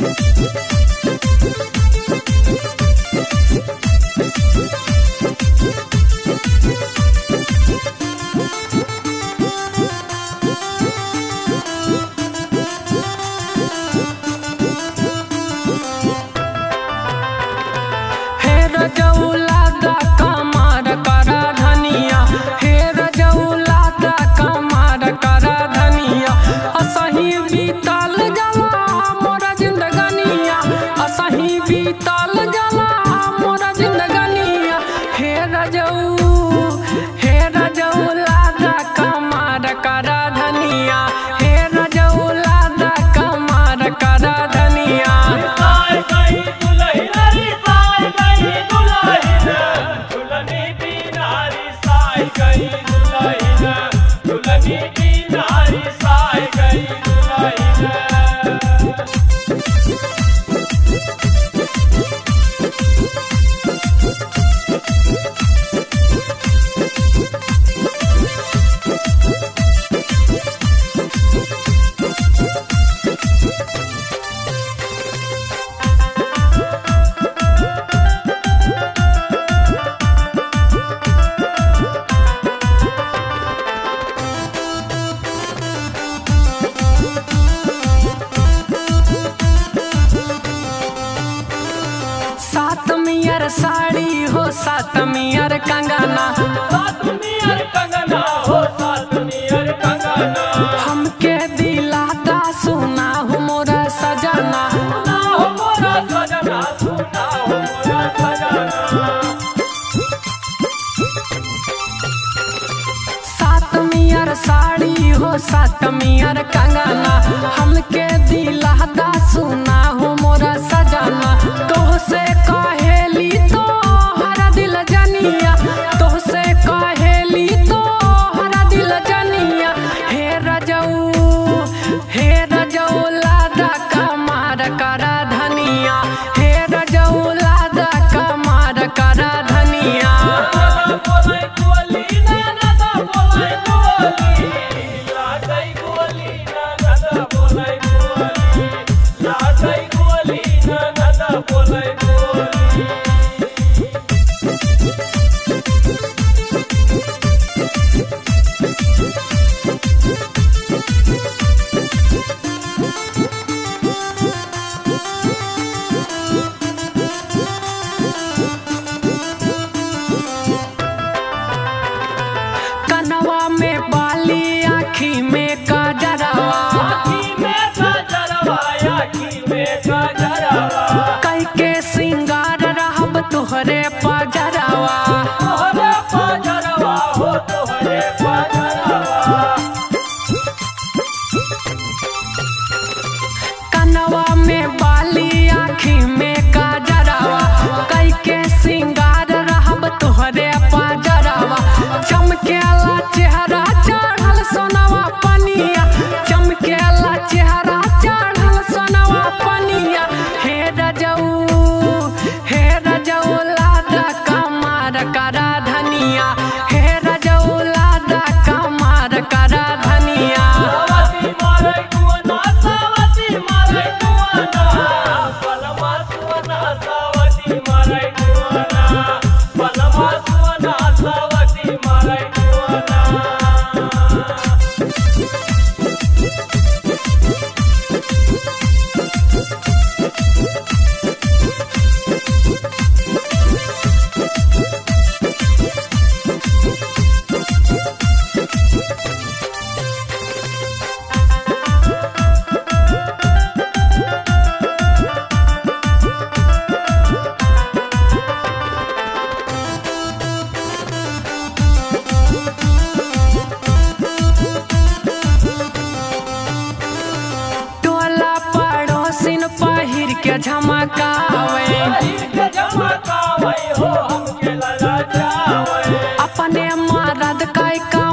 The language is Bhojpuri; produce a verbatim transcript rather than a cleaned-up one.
साड़ी हो सात मियर कंगना, सात मियर कंगना हो सात मियर कंगना, हमके दिलाता सुना हो मोरा सजना, सुना हो मोरा सजना, सुना हो मोरा सजना। सात मियर साड़ी हो सात मियर कंगना, हमके दिलाता सुना हो मोरा सजना। तो से कहेली तो हरा दिल जनिया, तो से कहेली तो हरा दिल जनिया। हे रजऊ हे रजऊ लादा कमार करा धनिया, हे रजऊ लादा कमार करा धनिया। बोले गोली ना नदा बोले गोली, लाडई गोली ना नदा बोले गोली, लाडई गोली ना नदा बोले गोली। कनवा में बाली आँखी में काजरवा, आँखी में काजरवा, आँखी में काजरवा, कई के सिंगार रहब तोहरे पाजरवा। तोहरे पाजरवा हो तोहरे पाजरवा। कनवा में बाली आँखी में काजरवा, कई के सिंगार रहब तोहरे पाजरवा। चमकेला चेहरा चढ़ल सोनवा पनिया, चमकेला चेहरा चढ़ल सोनवा पनिया। हे रजऊ हे रजऊ लादा कमार करा धनिया, हे रजऊ लादा कमार करा धनिया। सावती मारे कुआना, सावती मारे कुआना, पलमा सुवना सावती मारे कुआना, पलमा सुवना सावती मारे कुआना। टोला पड़ोसिन पहिर के झमकावे, पहिर के झमकावे हो हमके ललचावे, अपने मरद कई का